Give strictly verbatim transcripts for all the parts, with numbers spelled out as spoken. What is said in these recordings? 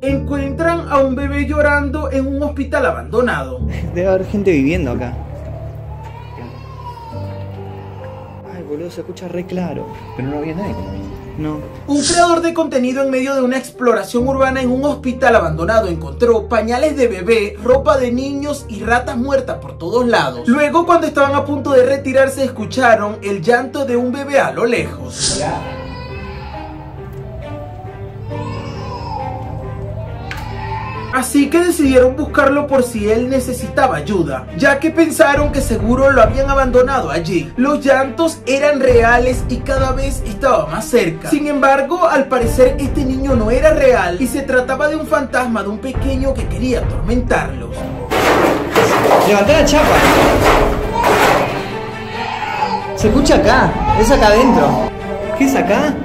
Encuentran a un bebé llorando en un hospital abandonado. Debe haber gente viviendo acá. Ay, boludo, se escucha re claro. Pero no había nadie. No. Un creador de contenido en medio de una exploración urbana en un hospital abandonado encontró pañales de bebé, ropa de niños y ratas muertas por todos lados. Luego, cuando estaban a punto de retirarse, escucharon el llanto de un bebé a lo lejos. Así que decidieron buscarlo por si él necesitaba ayuda, ya que pensaron que seguro lo habían abandonado allí. Los llantos eran reales y cada vez estaba más cerca. Sin embargo, al parecer este niño no era real y se trataba de un fantasma de un pequeño que quería atormentarlos. ¡Levantá la chapa! Se escucha acá, es acá adentro. ¿Qué es acá?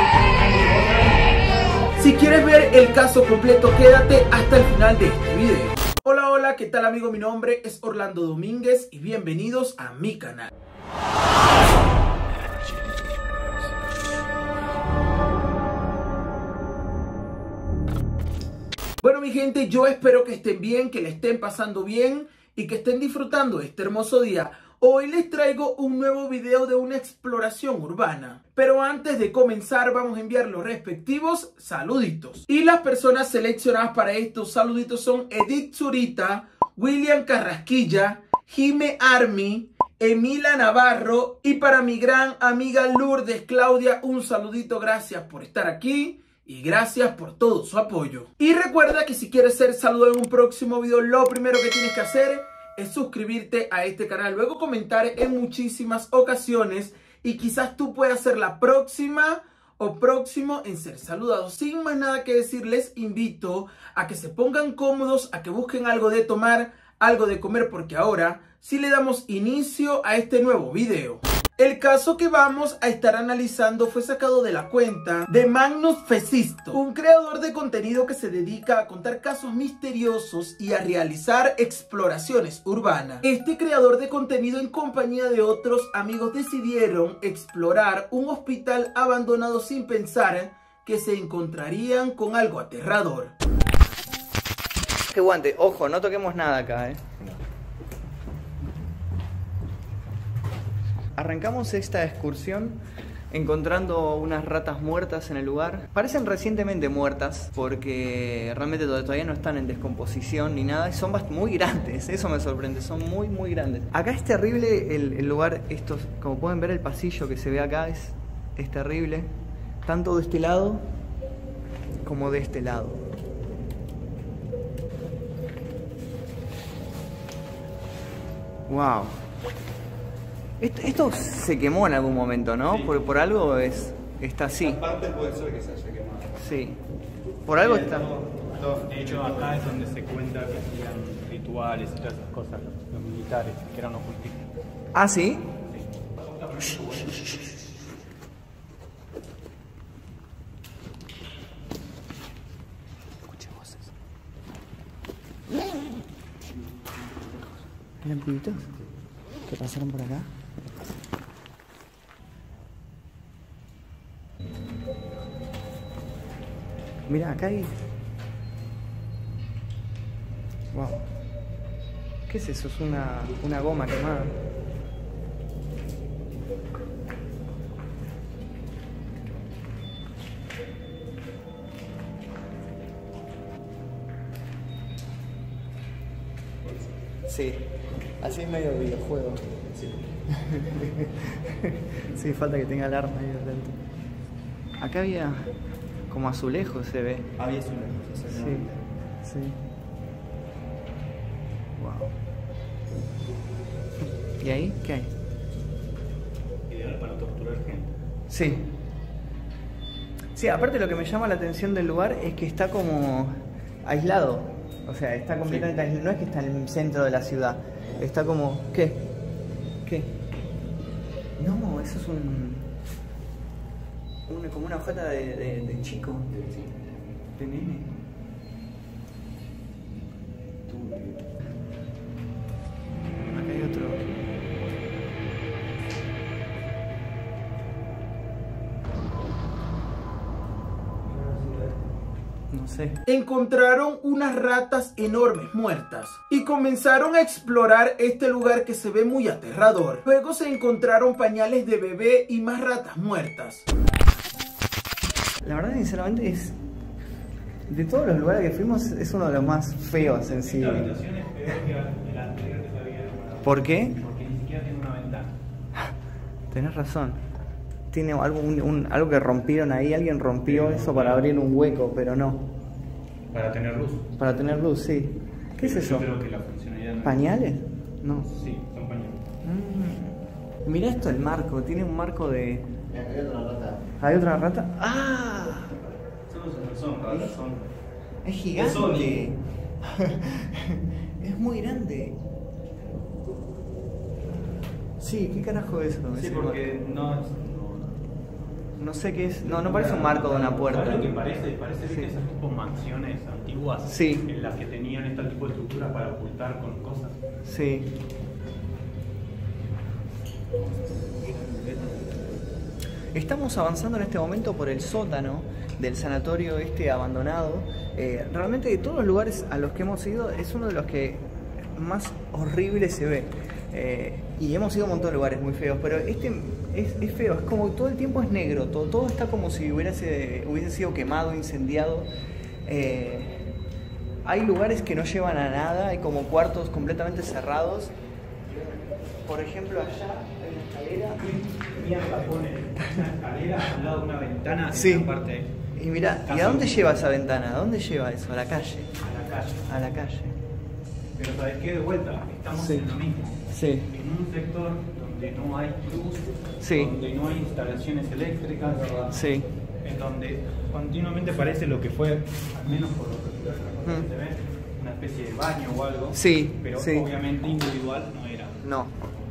Si quieres ver el caso completo, quédate hasta el final de este video. Hola, hola, ¿qué tal amigo? Mi nombre es Orlando Domínguez y bienvenidos a mi canal. Bueno mi gente, yo espero que estén bien, que le estén pasando bien y que estén disfrutando este hermoso día. Hoy les traigo un nuevo video de una exploración urbana. Pero antes de comenzar vamos a enviar los respectivos saluditos. Y las personas seleccionadas para estos saluditos son Edith Zurita, William Carrasquilla, Jime Army, Emila Navarro y para mi gran amiga Lourdes Claudia, un saludito, gracias por estar aquí. Y gracias por todo su apoyo. Y recuerda que si quieres ser saludado en un próximo video, lo primero que tienes que hacer es suscribirte a este canal, luego comentar en muchísimas ocasiones y quizás tú puedas ser la próxima o próximo en ser saludado. Sin más nada que decir, les invito a que se pongan cómodos, a que busquen algo de tomar, algo de comer, porque ahora sí le damos inicio a este nuevo video. El caso que vamos a estar analizando fue sacado de la cuenta de Magnus Fesisto, un creador de contenido que se dedica a contar casos misteriosos y a realizar exploraciones urbanas. Este creador de contenido en compañía de otros amigos decidieron explorar un hospital abandonado sin pensar que se encontrarían con algo aterrador. Qué guante, ojo, no toquemos nada acá, eh. Arrancamos esta excursión encontrando unas ratas muertas en el lugar. Parecen recientemente muertas porque realmente todavía no están en descomposición ni nada. Y son muy grandes, eso me sorprende, son muy muy grandes. Acá es terrible el, el lugar, estos, como pueden ver el pasillo que se ve acá es, es terrible. Tanto de este lado como de este lado. Wow. Esto, esto se quemó en algún momento, ¿no? Sí. Por, por algo es, está así. Esta parte puede ser que se haya quemado. Sí. Por algo está. De hecho, acá es donde se cuenta que hacían rituales y todas esas cosas los, los militares, que eran ocultistas. ¿Ah, sí? Sí. Escuché voces. ¿Eran pibitos que pasaron por acá? Mira, acá hay... Wow. ¿Qué es eso? Es una, una goma quemada. Sí, así es medio videojuego. Sí, sí, falta que tenga alarma ahí adelante. Acá había... como azulejos se ve. Había azulejos, sí, sí. Wow. ¿Y ahí qué hay? Ideal para torturar gente. Sí. Sí, aparte lo que me llama la atención del lugar es que está como aislado. O sea, está completamente sí. aislado. No es que está en el centro de la ciudad. Está como... ¿Qué? ¿Qué? No, eso es un... Una, como una hojata de, de, de chico, de nene. Acá hay otro. No. no sé. Encontraron unas ratas enormes muertas y comenzaron a explorar este lugar que se ve muy aterrador. Luego se encontraron pañales de bebé y más ratas muertas. La verdad, sinceramente, es... de todos los lugares que fuimos, es uno de los más feos en sí. Esta habitación es peor que la anterior que se había demorado. ¿Por qué? Porque ni siquiera tiene una ventana. Tenés razón. Tiene algo, un, un, algo que rompieron ahí, alguien rompió eso para abrir un hueco, pero no. Para tener luz. Para tener luz, sí. ¿Qué es eso? Yo creo que la funcionalidad no. ¿Pañales? No. Sí, son pañales. Mm. Mirá esto, el marco. Tiene un marco de... Hay otra rata. ¿Hay otra rata? ¡Ah! No son ratas, son. Es gigante. Es muy grande. Sí, ¿qué carajo es eso? Sí, Ese porque no, marco. No sé qué es. No, no parece un marco de una puerta. ¿Sabes lo que parece? Parece Sí. que esas tipo mansiones antiguas Sí. en las que tenían este tipo de estructuras para ocultar con cosas. Sí. Estamos avanzando en este momento por el sótano del sanatorio este abandonado. Eh, realmente de todos los lugares a los que hemos ido es uno de los que más horrible se ve. Eh, y hemos ido a un montón de lugares muy feos, pero este es, es feo, es como todo el tiempo es negro, todo, todo está como si hubiese, hubiese sido quemado, incendiado. Eh, hay lugares que no llevan a nada, hay como cuartos completamente cerrados. Por ejemplo, allá hay una escalera. Mierda, pone una escalera al lado de una ventana en Sí. la parte Y mira, ¿y a dónde lleva esa ventana? ¿A dónde lleva eso? A la calle. a la calle. A la calle. Pero ¿sabes qué? De vuelta, estamos Sí. en lo mismo. Sí. En un sector donde no hay luz, Sí. donde no hay instalaciones eléctricas, Sí. en donde continuamente parece lo que fue, al menos por lo que Mm. se ve, una especie de baño o algo. Sí, Pero sí. obviamente individual no era. No.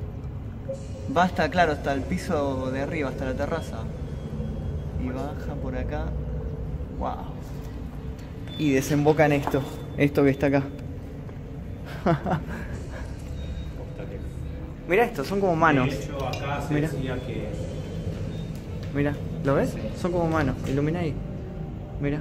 Va hasta, claro, hasta el piso de arriba, hasta la terraza. Y baja por acá. Wow. Y desemboca en esto. Esto que está acá. Posta que- Mira esto, son como manos. De hecho, acá se Mira. decía que Mira, ¿lo ves? Sí. Son como manos. Ilumina ahí. Mira.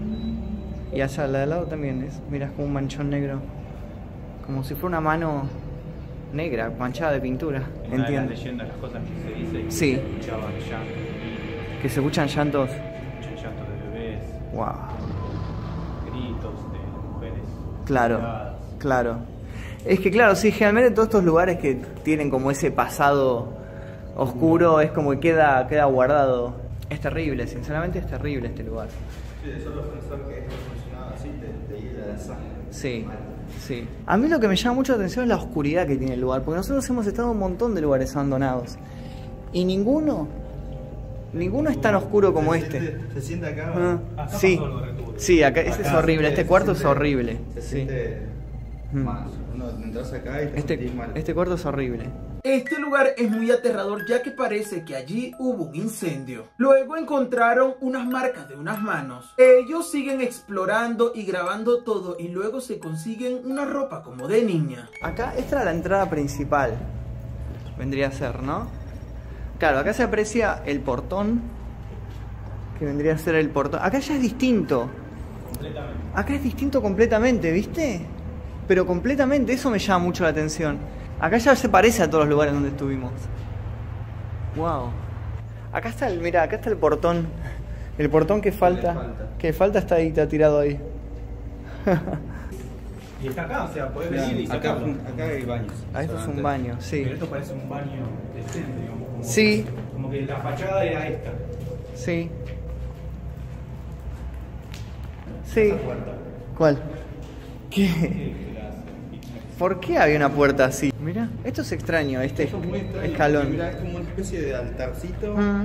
Y allá, la de al lado también es. Mira, es como un manchón negro. Como si fuera una mano negra, manchada de pintura. en una de las Entiendo. leyendas, las cosas que se dice que Sí. se escuchaban llantos, Que se escuchan llantos. se escuchan llantos de bebés, Wow. gritos de mujeres. Claro, tiradas. claro. Es que claro, sí, generalmente todos estos lugares que tienen como ese pasado oscuro es como que queda, queda guardado. Es terrible, sinceramente es terrible este lugar. Sí, de solo pensar que esto funcionaba así, te, te hiela la sangre. Sí, sí. A mí lo que me llama mucho la atención es la oscuridad que tiene el lugar, porque nosotros hemos estado en un montón de lugares abandonados y ninguno, ninguno es tan oscuro como Se este. siente- se siente acá. Ah, Acá sí, pasó algo re turbio. sí, acá ese es Acá horrible, se este siente- cuarto se es siente- horrible. Se Sí. siente Mm. mal. Uno entras acá y te Este, sentís mal. este cuarto es horrible. Este lugar es muy aterrador ya que parece que allí hubo un incendio. Luego encontraron unas marcas de unas manos. Ellos siguen explorando y grabando todo y luego se consiguen una ropa como de niña. Acá, esta era la entrada principal. Vendría a ser, ¿no? Claro, acá se aprecia el portón. Que vendría a ser el portón. Acá ya es distinto. Completamente. Acá es distinto completamente, ¿viste? Pero completamente, eso me llama mucho la atención. Acá ya se parece a todos los lugares donde estuvimos. Wow. Acá está el, mira, acá está el portón. El portón que falta. falta. Que falta está ahí, está tirado ahí. Y está acá, o sea, podés Mirá, venir y acá, sacarlo. acá hay baños. Ah, esto es un solamente. baño, sí. Pero esto parece un baño decente, digamos. Como, Sí. Como que la fachada era esta. Sí. Sí. Esa puerta. ¿Cuál? ¿Qué? Sí, que las- ¿Por qué había una puerta así? Mira, esto es extraño, este Esto es muy extraño, escalón. porque mirá, es como una especie de altarcito. Mm.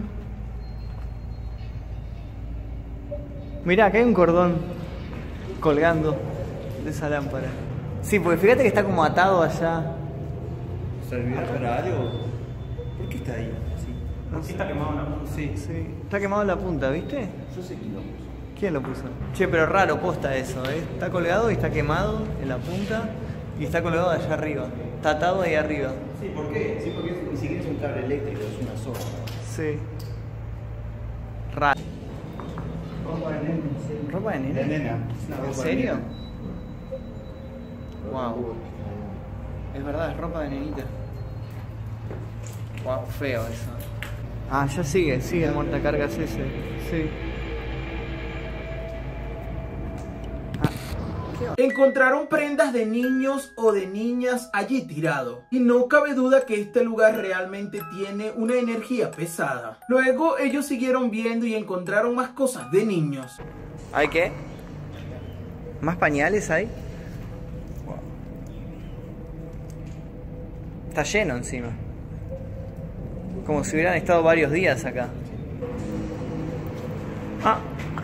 Mirá, acá hay un cordón colgando de esa lámpara. Sí, porque fíjate que está como atado allá. ¿Servirá para algo? ¿Por qué está ahí? Así. No ¿Por qué sé. está quemado la punta? Sí, Sí, está quemado en la punta, ¿viste? yo sé quién lo puso. ¿Quién lo puso? Che, pero raro, posta eso, ¿eh? Está colgado y está quemado en la punta y está colgado allá arriba. Está atado ahí arriba. Sí, ¿por qué? Sí, porque es- ni siquiera es un cable eléctrico, es una soga. Sí. Raro. Ropa de nene. ¿Ropa de nene? De nena. Es una ¿En ropa de serio? nena. Wow. Es verdad, es ropa de nenita. Wow, feo eso. Ah, ya sigue, sigue el montacargas ese. Sí. Encontraron prendas de niños o de niñas allí tirado. Y no cabe duda que este lugar realmente tiene una energía pesada. Luego ellos siguieron viendo y encontraron más cosas de niños. ¿Hay qué? ¿Más pañales hay? Está lleno encima. Como si hubieran estado varios días acá. Ah.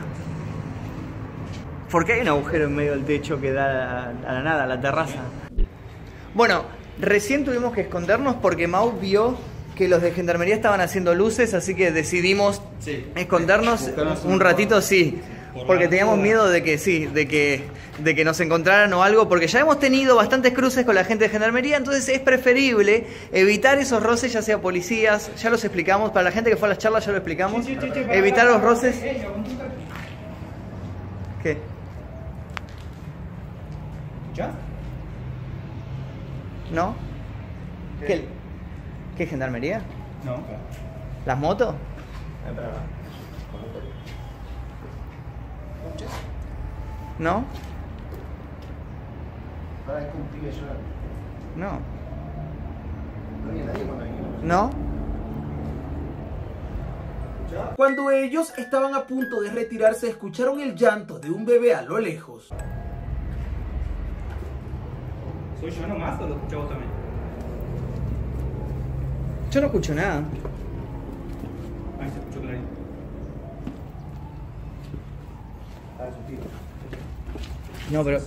¿Por qué hay un agujero en medio del techo que da a, a la nada, a la terraza? Bueno, recién tuvimos que escondernos porque Mau vio que los de Gendarmería estaban haciendo luces, así que decidimos sí. escondernos Buscarnos un ratito, sí. Porque teníamos miedo de que sí, de que, de que nos encontraran o algo, porque ya hemos tenido bastantes cruces con la gente de Gendarmería, entonces es preferible evitar esos roces, ya sea policías, ya los explicamos, para la gente que fue a las charlas ya lo explicamos, sí, sí, sí, sí, evitar los roces. ¿Qué? ¿Ya? ¿No? ¿Qué? ¿Qué Gendarmería? No. ¿Las motos? ¿No? Ahora es que un pibe llorando. No. No había nadie cuando vinimos. ¿No? Cuando ellos estaban a punto de retirarse, escucharon el llanto de un bebé a lo lejos. ¿Soy yo nomás o lo escuchás vos también? Yo no escucho nada. Ahí se escuchó clarito. Ah, es un pibe. No, pero...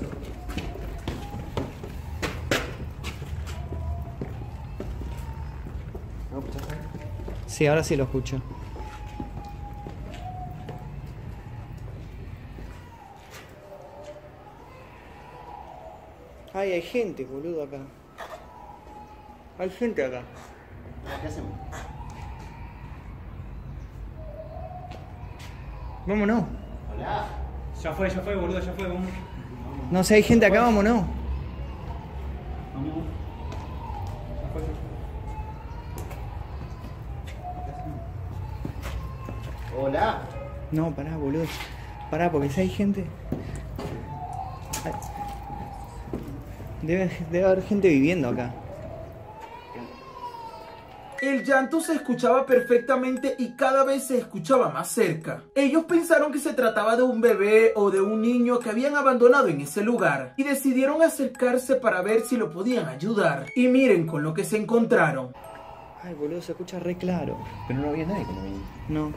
¿No escuchaste? Sí, ahora sí lo escucho. Ay, hay gente, boludo, acá. Hay gente acá. ¿Qué hacemos? Vámonos. Hola. Ya fue, ya fue, boludo, ya fue, vamos. No sé, hay gente acá, vámonos. Vamos. Ya fue, ya fue. Hola. No, pará, boludo. Pará, porque si hay gente... Ay. Debe, debe haber gente viviendo acá. El llanto se escuchaba perfectamente y cada vez se escuchaba más cerca. Ellos pensaron que se trataba de un bebé o de un niño que habían abandonado en ese lugar y decidieron acercarse para ver si lo podían ayudar. Y miren con lo que se encontraron. Ay, boludo, se escucha re claro. Pero no había nadie cuando vinimos. No.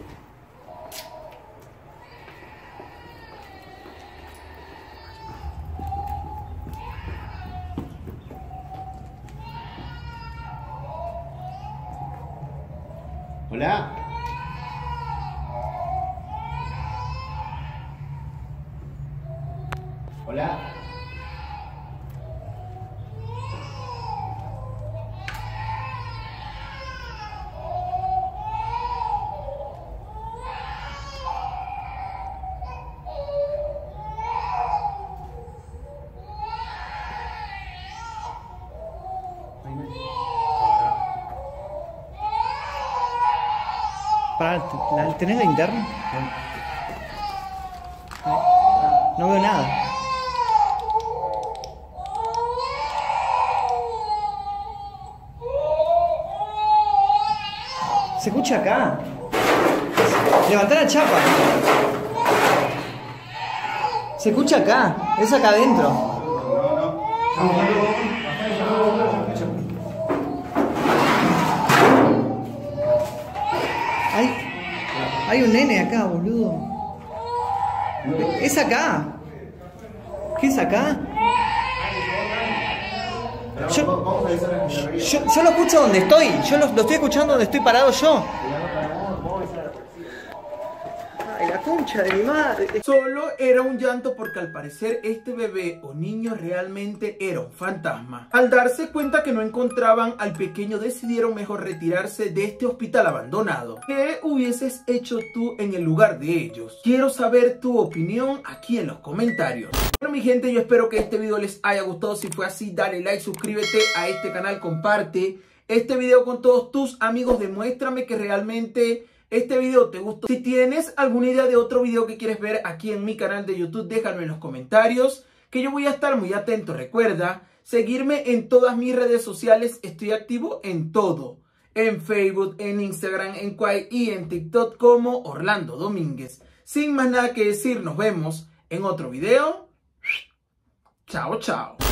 Hola. Hola. Pará, ¿la- ¿tenés linterna? No veo nada. Se escucha acá. Levantá la chapa. Se escucha acá. Es acá adentro. Hay, hay un nene acá, boludo. Es acá. ¿Qué es acá? Yo, yo, yo lo escucho donde estoy. Yo lo, lo estoy escuchando donde estoy parado yo. Ay, la concha. concha de mi madre. Solo era un llanto porque al parecer este bebé o niño realmente era un fantasma. Al darse cuenta que no encontraban al pequeño, decidieron mejor retirarse de este hospital abandonado. ¿Qué hubieses hecho tú en el lugar de ellos? Quiero saber tu opinión aquí en los comentarios. Bueno, mi gente, yo espero que este video les haya gustado. Si fue así, dale like, suscríbete a este canal, comparte este video con todos tus amigos. Demuéstrame que realmente este video te gustó. Si tienes alguna idea de otro video que quieres ver aquí en mi canal de YouTube, déjalo en los comentarios, que yo voy a estar muy atento. Recuerda seguirme en todas mis redes sociales. Estoy activo en todo. En Facebook, en Instagram, en Quai y en TikTok como Orlando Domínguez. Sin más nada que decir, nos vemos en otro video. Chao, chao.